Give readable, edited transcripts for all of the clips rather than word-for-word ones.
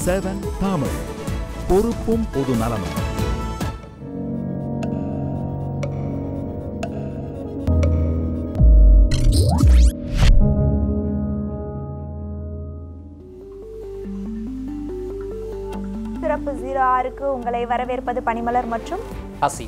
7 தமிழ், பொறுப்பும் பொது நலமும். சிறப்பு 06க்கு உங்களை வரவேற்பது பனிமலர் மற்றும் ஹசி.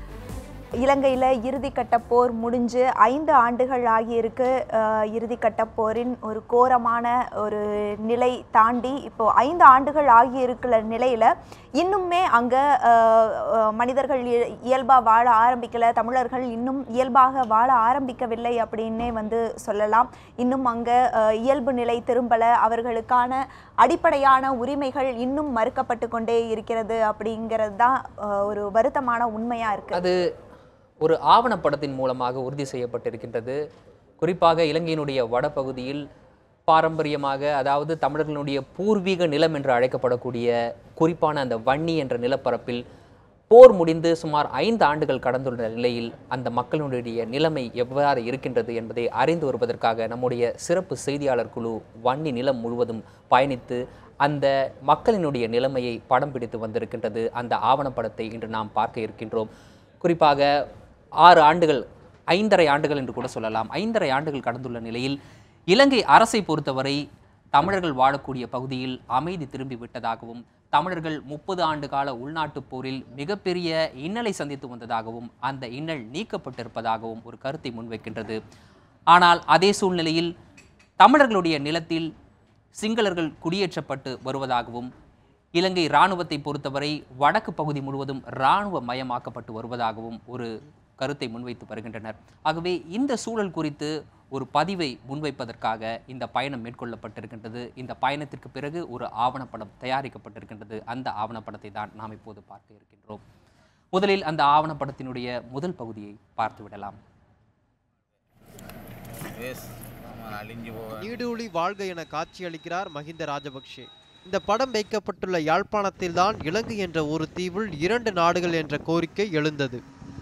இலங்கையில் இறுதிக்கட்ட போர் முடிஞ்சு 5 ஆண்டுகள் ஆகியிருக்கு. இறுதிக்கட்ட போரின் ஒரு கோரமான ஒரு நிலை தாண்டி இப்போ 5 ஆண்டுகள் ஆகியிருக்கிற நிலையில் இன்னுமே அங்கே மனிதர்கள் இயல்பாக வாழ ஆரம்பிக்கலை, தமிழர்கள் இன்னும் இயல்பாக வாழ ஆரம்பிக்கவில்லை அப்படின்னே சொல்லலாம். இன்னும் அங்கே இயல்பு நிலை திரும்பலை, அவர்களுக்கான அடிப்படையான உரிமைகள் இன்னும் மறுக்கப்பட்டு கொண்டே இருக்கிறது அப்படிங்கிறது தான் ஒரு வருத்தமான உண்மையாக இருக்குது. அது ஒரு ஆவணப்படத்தின் மூலமாக உறுதி செய்யப்பட்டிருக்கின்றது. குறிப்பாக இலங்கையினுடைய வடபகுதியில் பாரம்பரியமாக, அதாவது தமிழர்களுடைய பூர்வீக நிலம் என்று அழைக்கப்படக்கூடிய குறிப்பான அந்த வன்னி என்ற நிலப்பரப்பில் போர் முடிந்து சுமார் 5 ஆண்டுகள் கடந்துள்ள நிலையில் அந்த மக்களுடைய நிலைமை எவ்வாறு இருக்கின்றது என்பதை அறிந்து வருவதற்காக நம்முடைய சிறப்பு செய்தியாளர் குழு வன்னி நிலம் முழுவதும் பயணித்து அந்த மக்களினுடைய நிலைமையை படம் பிடித்து வந்திருக்கின்றது. அந்த ஆவணப்படத்தை இன்று நாம் பார்க்க இருக்கின்றோம். குறிப்பாக 6 ஆண்டுகள், 5.5 ஆண்டுகள் என்று கூட சொல்லலாம், 5.5 ஆண்டுகள் கடந்துள்ள நிலையில் இலங்கை அரசை பொறுத்தவரை தமிழர்கள் வாழக்கூடிய பகுதியில் அமைதி திரும்பி விட்டதாகவும், தமிழர்கள் 30 ஆண்டு கால உள்நாட்டுப் போரில் மிகப்பெரிய இன்னலை சந்தித்து வந்ததாகவும், அந்த இன்னல் நீக்கப்பட்டிருப்பதாகவும் ஒரு கருத்தை முன்வைக்கின்றது. ஆனால் அதே சூழ்நிலையில் தமிழர்களுடைய நிலத்தில் சிங்களர்கள் குடியேற்றப்பட்டு வருவதாகவும், இலங்கை இராணுவத்தை பொறுத்தவரை வடக்கு பகுதி முழுவதும் இராணுவ மயமாக்கப்பட்டு வருவதாகவும் ஒரு கருத்தை முன்வைத்து வருகின்றனர். ஆகவே இந்த சூழல் குறித்து ஒரு பதிவை முன்வைப்பதற்காக இந்த பயணம் மேற்கொள்ளப்பட்டிருக்கின்றது. இந்த பயணத்திற்கு பிறகு ஒரு ஆவணப்படம் தயாரிக்கப்பட்டிருக்கின்றது. அந்த ஆவணப்படத்தை தான் நாம் இப்போது பார்க்க இருக்கின்றோம். முதலில் அந்த ஆவணப்படத்தினுடைய முதல் பகுதியை பார்த்து விடலாம். நீடூழி வாழ்க என காட்சியளிக்கிறார் மஹிந்த ராஜபக்ஷே. இந்த படம் வைக்கப்பட்டுள்ள யாழ்ப்பாணத்தில் தான் இலங்கை என்ற ஒரு தீவில் 2 நாடுகள் என்ற கோரிக்கை எழுந்தது.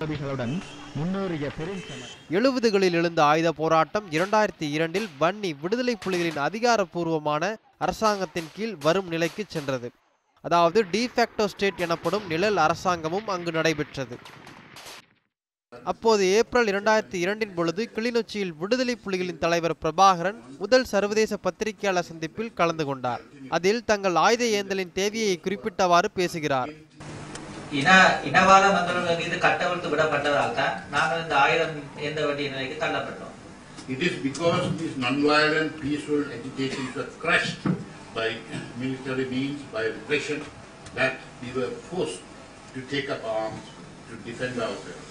70களில் எழுந்த ஆயுத போராட்டம் 2002இல் வன்னி விடுதலை புலிகளின் அதிகாரப்பூர்வமான அரசாங்கத்தின் கீழ் வரும் நிலைக்கு சென்றது. அதாவது டிஃபேக்டோ ஸ்டேட் எனப்படும் நிழல் அரசாங்கமும் அங்கு நடைபெற்றது. அப்போது ஏப்ரல் 2002இன் பொழுது கிளிநொச்சியில் விடுதலை புலிகளின் தலைவர் பிரபாகரன் முதல் சர்வதேச பத்திரிகையாளர் சந்திப்பில் கலந்து கொண்டார். அதில் தங்கள் ஆயுத ஏந்தலின் தேவையை குறிப்பிட்டவாறு பேசுகிறார். இனவாத மந்திரங்கள் மீது கட்டவிழ்த்து விடப்பட்டதால் தான் நாங்கள் இந்த ஆயுதம் ஏந்த வேண்டிய நிலைக்கு தள்ளப்பட்டோம். It is because these non-violent peaceful agitations were crushed by military means, by repression, that we were forced to take up arms to defend ourselves.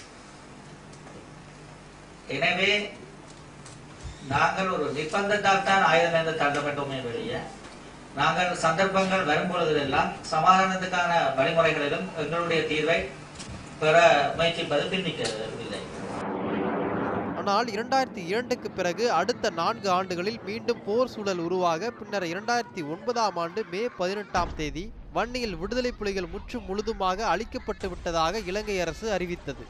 எனவே நாங்கள் ஒரு நிர்பந்தத்தால் தான் ஆயுதம் ஏந்த தள்ளப்பட்டோமே வெளியே, நாங்கள் சந்தர்ப்பங்கள் வரும்பொழுதெல்லாம் சமாதானத்துக்கான வழிமுறைகளிலும் எங்களுடைய தீர்வை பெற முயற்சிப்பது பின்னிக்கவில்லை. ஆனால் 2002க்கு பிறகு அடுத்த 4 ஆண்டுகளில் மீண்டும் போர் சூழல் உருவாக பின்னர் 2009ஆம் ஆண்டு மே 18ஆம் தேதி வன்னியில் விடுதலை புலிகள் முழுதுமாக அழிக்கப்பட்டு விட்டதாக இலங்கை அரசு அறிவித்தது.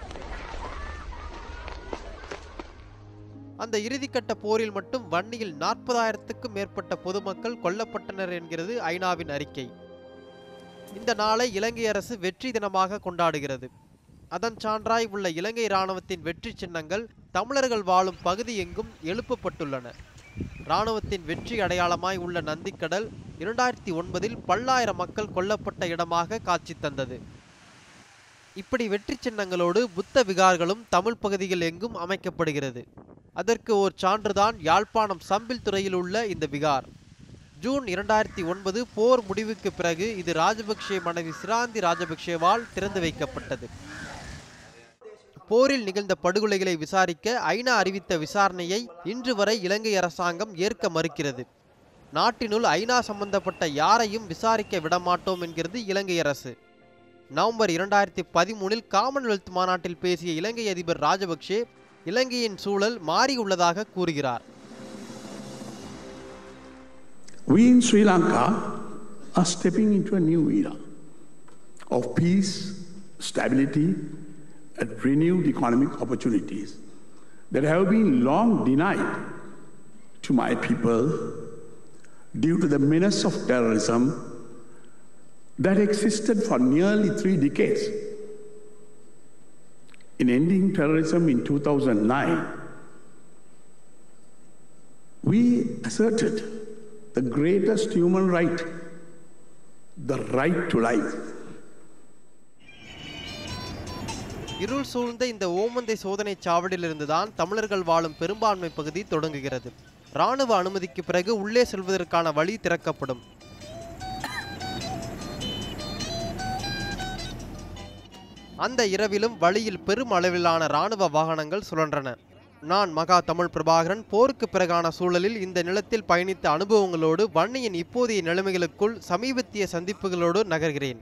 அந்த இறுதிக்கட்ட போரில் மட்டும் வன்னியில் 40,000க்கும் மேற்பட்ட பொதுமக்கள் கொல்லப்பட்டனர் என்கிறது ஐநாவின் அறிக்கை. இந்த நாளை இலங்கை அரசு வெற்றி தினமாக கொண்டாடுகிறது. அதன் சான்றாய் உள்ள இலங்கை இராணுவத்தின் வெற்றி சின்னங்கள் தமிழர்கள் வாழும் பகுதி எங்கும் எழுப்பப்பட்டுள்ளன. இராணுவத்தின் வெற்றி அடையாளமாய் உள்ள நந்திக்கடல் 2009இல் பல்லாயிரம் மக்கள் கொல்லப்பட்ட இடமாக காட்சி தந்தது. இப்படி வெற்றி சின்னங்களோடு புத்த விகார்களும் தமிழ் பகுதிகள் எங்கும் அமைக்கப்படுகிறது. அதற்கு ஓர் சான்றுதான் யாழ்ப்பாணம் சம்பில் துறையில் உள்ள இந்த விகார். ஜூன் 2009 போர் முடிவுக்கு பிறகு இது ராஜபக்ஷே மனைவி சிராந்தி ராஜபக்ஷேவால் திறந்து வைக்கப்பட்டது. போரில் நிகழ்ந்த படுகொலைகளை விசாரிக்க ஐநா அறிவித்த விசாரணையை இன்று வரை இலங்கை அரசாங்கம் ஏற்க மறுக்கிறது. நாட்டினுள் ஐநா சம்பந்தப்பட்ட யாரையும் விசாரிக்க விடமாட்டோம் என்கிறது இலங்கை அரசு. நவம்பர் 2013இல் காமன்வெல்த் மாநாட்டில் பேசிய இலங்கை அதிபர் ராஜபக்ஷே இலங்கையின் சூழல் மாறியுள்ளதாக கூறுகிறார். We in Sri Lanka are stepping into a new era of peace, stability, and renewed economic opportunities that have been long denied to my people due to the menace of terrorism that existed for nearly 3 decades. In ending terrorism in 2009, we asserted the greatest human right, the right to life. இருள் சூழ்ந்த இந்த ஓமந்தை சோதனை சாவடியிலிருந்துதான் தமிழர்கள் வாழும் பெரும்பான்மை பகுதி தொடங்குகிறது. இராணுவ அனுமதிக்கு பிறகு உள்ளே செல்வதற்கான வழி திறக்கப்படும். அந்த இரவிலும் வழியில் பெரும் அளவிலான இராணுவ வாகனங்கள் சுழன்றன. நான் மகா தமிழ் பிரபாகரன் போருக்கு பிறகான சூழலில் இந்த நிலத்தில் பயணித்த அனுபவங்களோடு வன்னியின் இப்போதைய நிலைமைகளுக்குள் சமீபத்திய சந்திப்புகளோடு நகர்கிறேன்.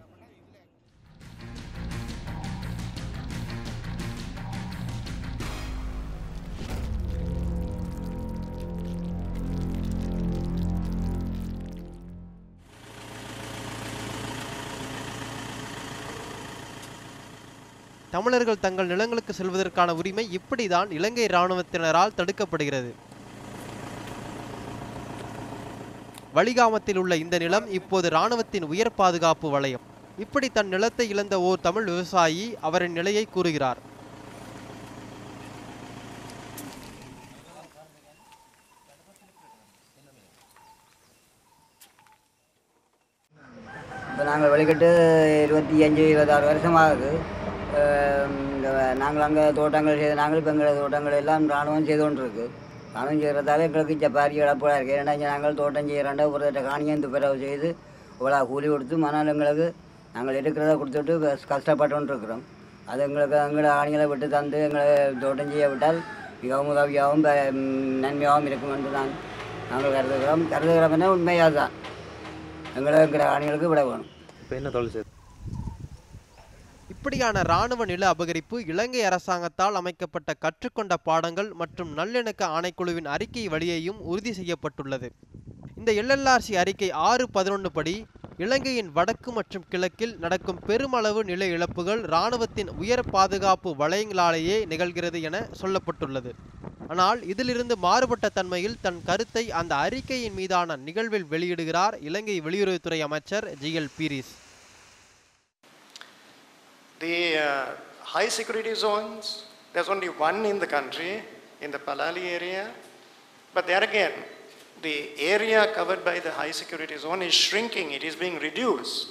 தமிழர்கள் தங்கள் நிலங்களுக்கு செல்வதற்கான உரிமை இப்படிதான் இலங்கை இராணுவத்தினரால் தடுக்கப்படுகிறது. வலிகாமத்தில் உள்ள இந்த நிலம் இப்போது இராணுவத்தின் உயர் பாதுகாப்பு வலயம். இப்படி தன் நிலத்தை இழந்த ஓர் தமிழ் விவசாயி அவரின் நிலையை கூறுகிறார். இப்போ நாங்கள் வெளிக்கட்டு 25-26 வருஷமாகுது. நாங்கள் அங்கே தோட்டங்கள் செய்து நாங்கள் இப்போ எங்களோட தோட்டங்கள் எல்லாம் இராணுவம் செய்து கொண்டிருக்கு. இராணுவம் செய்கிறதால எங்களுக்கு பாரி இழப்பாக இருக்குது. ஏன்னா நாங்கள் தோட்டம் செய்கிறாண்டா ஒரு காணியை துப்புரவு செய்து இவ்வளோ கூலி கொடுத்து மணல் எங்களுக்கு நாங்கள் இருக்கிறத கொடுத்துட்டு கஷ்டப்பட்டு இருக்கிறோம். அது எங்களுக்கு எங்களோட காணிகளை விட்டு தந்து எங்களை தோட்டம் செய்ய விட்டால் மிகவும் உதவியாகவும் நன்மையாகவும் இருக்கும் என்று நாங்கள் கருதுகிறோம்னா உண்மையாக தான் எங்களை காணிகளுக்கு விட வேணும். இப்போ என்ன தொழில் செய்யுது? இப்படியான இராணுவ நில அபகரிப்பு இலங்கை அரசாங்கத்தால் அமைக்கப்பட்ட கற்றுக்கொண்ட பாடங்கள் மற்றும் நல்லிணக்க ஆணைக்குழுவின் அறிக்கை வழியையும் உறுதி செய்யப்பட்டுள்ளது. இந்த LLRC அறிக்கை 6.11 படி இலங்கையின் வடக்கு மற்றும் கிழக்கில் நடக்கும் பெருமளவு நில இழப்புகள் இராணுவத்தின் உயர் பாதுகாப்பு வலயங்களாலேயே நிகழ்கிறது என சொல்லப்பட்டுள்ளது. ஆனால் இதிலிருந்து மாறுபட்ட தன்மையில் தன் கருத்தை அந்த அறிக்கையின் மீதான நிகழ்வில் வெளியிடுகிறார் இலங்கை வெளியுறவுத்துறை அமைச்சர் GL Peiris. The high security zones, there's only one in the country, in the Palali area. But there again, the area covered by the high security zone is shrinking, it is being reduced.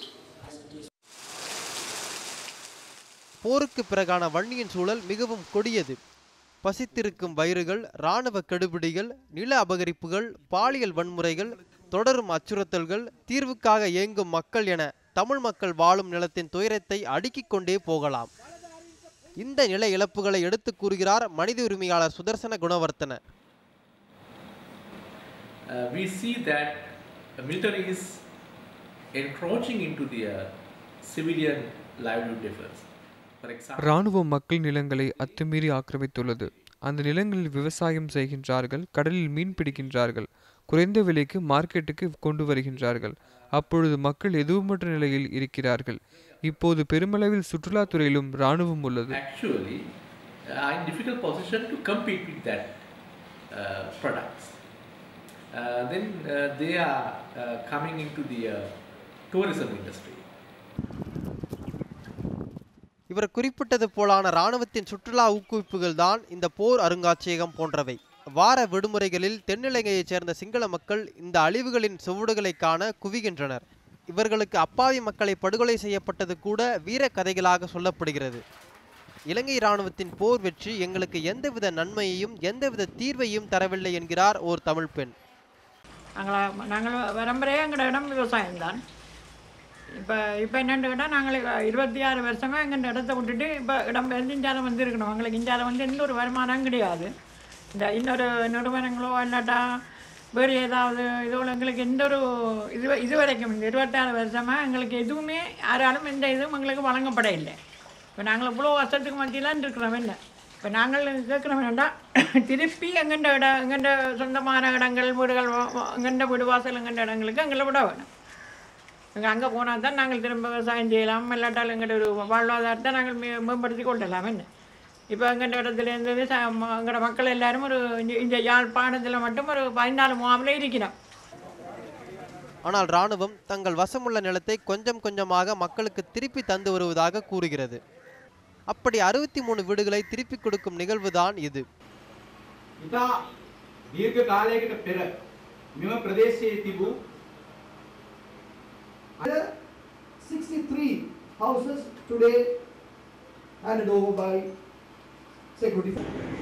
போருக்கு பிறகான வன்னியின் சூழல் மிகவும் கொடியது. பசித்திருக்கும் வயிறுகள், இராணுவ கெடுபிடிகள், நில அபகரிப்புகள், பாலியல் வன்முறைகள், தொடரும் அச்சுறுத்தல்கள், தீர்வுக்காக ஏங்கும் மக்கள் என தமிழ் மக்கள் வாழும் நிலத்தின் துயரத்தை அடுக்கிக் கொண்டே போகலாம். இந்த நில இழப்புகளை எடுத்து கூறுகிறார் மனித உரிமையாளர் Sudarshana Gunawardena. We see that the military is encroaching into the civilian livelihood affairs. இராணுவம் மக்கள் நிலங்களை அத்துமீறி ஆக்கிரமித்துள்ளது. அந்த நிலங்களில் விவசாயம் செய்கின்றார்கள், கடலில் மீன் பிடிக்கின்றார்கள், குறைந்த விலைக்கு மார்க்கெட்டுக்கு கொண்டு வருகின்றார்கள். அப்பொழுது மக்கள் எதுவுமற்ற நிலையில் இருக்கிறார்கள். இப்போது பெருமளவில் சுற்றுலாத்துறையிலும் இராணுவம் உள்ளது. Actually, in difficult position to compete with that products. Then they are coming into the tourism industry. இவர் குறிப்பிட்டது போலான இராணுவத்தின் சுற்றுலா ஊக்குவிப்புகள் தான் இந்த போர் அருங்காட்சியகம் போன்றவை. வார விடுமுறைகளில் தென்னிலங்கையைச் சேர்ந்த சிங்கள மக்கள் இந்த அழிவுகளின் சுவடுகளை காண குவிகின்றனர். இவர்களுக்கு அப்பாவி மக்களை படுகொலை செய்யப்பட்டது கூட வீர கதைகளாக சொல்லப்படுகிறது. இலங்கை இராணுவத்தின் போர் வெற்றி எங்களுக்கு எந்தவித நன்மையையும் எந்தவித தீர்வையும் தரவில்லை என்கிறார் ஓர் தமிழ் பெண். நாங்கள் வரம்பரையே எங்களோட இடம் விவசாயம்தான். இப்போ என்னென்னு கேட்டால் நாங்கள் 26 வருஷமாக எங்கள் இடத்த விட்டுட்டு இப்போ இடம் பெயர்ந்து இந்தியாவில் வந்து இருக்கணும். எங்களுக்கு இந்தியாவில் வந்து எந்த ஒரு வருமானம் கிடையாது. இந்த இன்னொரு நிறுவனங்களோ இல்லாட்டா வேறு ஏதாவது இதோட எங்களுக்கு எந்த ஒரு இது வரைக்கும் இந்த 26 வருஷமாக எங்களுக்கு எதுவுமே யாராலும் எந்த இதுவும் எங்களுக்கு வழங்கப்பட இல்லை. இப்போ நாங்கள் இவ்வளோ வருஷத்துக்கு மத்தியெல்லாம் இருக்கிறோம். இல்லை இப்போ நாங்கள் கேட்குறோம் என்னென்னா திருப்பி எங்கெண்ட சொந்தமான இடங்கள் வீடுகள் எங்கெண்ட வீடு வாசல் எங்கெண்ட இடங்களுக்கு எங்களை விட வேணும். அங்கே போனால் தான் நாங்கள் திரும்ப விவசாயம் செய்யலாம், இல்லாட்டால் எங்களோட ஒரு வாழ்வாதாரத்தை நாங்கள் மேம்படுத்தி கொள்ளலாம். என்ன இப்போ எங்கள் இடத்துலேருந்து எங்களோட மக்கள் எல்லாரும் ஒரு இந்த யாழ்ப்பாணத்தில் மட்டும் ஒரு 14 முகாமில் இருக்கிறோம். ஆனால் இராணுவம் தங்கள் வசமுள்ள நிலத்தை கொஞ்சம் கொஞ்சமாக மக்களுக்கு திருப்பி தந்து வருவதாக கூறுகிறது. அப்படி 63 வீடுகளை திருப்பி கொடுக்கும் நிகழ்வுதான் இது. දීර්ඝ කාලයකට පෙර මෙම ප්‍රදේශයේ තිබූ 63 houses today handed over by security.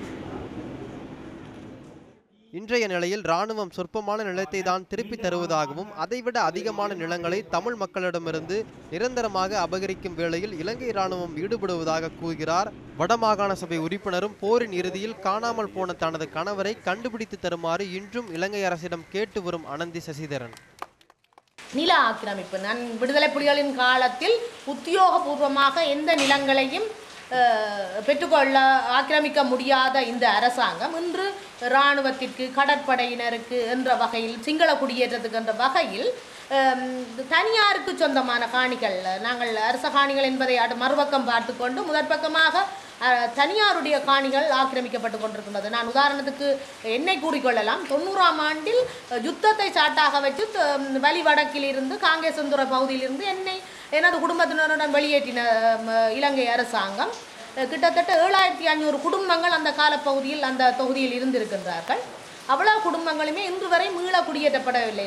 இன்றைய நிலையில் இராணுவம் சொற்பமான நிலத்தை தான் திருப்பி தருவதாகவும் அதைவிட அதிகமான நிலங்களை தமிழ் மக்களிடமிருந்து நிரந்தரமாக அபகரிக்கும் வேளையில் இலங்கை இராணுவம் ஈடுபடுவதாக கூறுகிறார் வடமாகாண சபை உறுப்பினரும் போரின் இறுதியில் காணாமல் போன தனது கணவரை கண்டுபிடித்து தருமாறு இன்றும் இலங்கை அரசிடம் கேட்டு வரும் அனந்தி சசிதரன். நில ஆக்கிரமிப்பு நான் விடுதலை புலிகளின் காலத்தில் உத்தியோகபூர்வமாக எந்த நிலங்களையும் பெற்றுக்கொள்ள ஆக்கிரமிக்க முடியாத இந்த அரசாங்கம் இன்று இராணுவத்திற்கு கடற்படையினருக்கு என்ற வகையில் சிங்கள குடியேற்றத்துக்கு என்ற வகையில் தனியாருக்கு சொந்தமான காணிகள் நாங்கள் அரச காணிகள் என்பதை மறுபக்கம் பார்த்து கொண்டு முதற்பக்கமாக தனியாருடைய காணிகள் ஆக்கிரமிக்கப்பட்டு கொண்டிருக்கின்றது. நான் உதாரணத்துக்கு என்னை கூறிக்கொள்ளலாம். 90ஆம் ஆண்டில் யுத்தத்தை சாட்டாக வச்சு வலி வடக்கில் இருந்து காங்கேசந்துறை பகுதியிலிருந்து என்னை எனது குடும்பத்தினருடன் வெளியேற்றின இலங்கை அரசாங்கம். கிட்டத்தட்ட 7500 குடும்பங்கள் அந்த காலப்பகுதியில் அந்த தொகுதியில் இருந்திருக்கின்றார்கள். அவ்வளவு குடும்பங்களுமே இன்று வரை மீள குடியேற்றப்படவில்லை.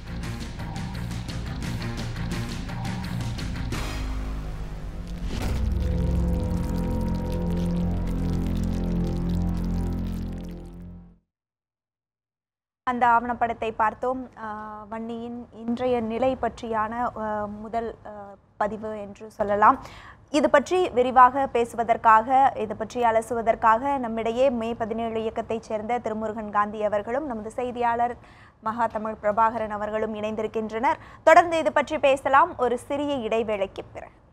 அந்த ஆவணப்படத்தை பார்த்தோம். வன்னியின் இன்றைய நிலை பற்றியான முதல் பதிவு என்று சொல்லலாம். இது பற்றி விரிவாக பேசுவதற்காக, இது பற்றி அலசுவதற்காக நம்மிடையே மே 17 இயக்கத்தைச் சேர்ந்த திருமுருகன் காந்தி அவர்களும் நமது செய்தியாளர் மகா தமிழ் பிரபாகரன் அவர்களும் இணைந்திருக்கின்றனர். தொடர்ந்து இது பற்றி பேசலாம் ஒரு சிறிய இடைவேளைக்கு பிறகு.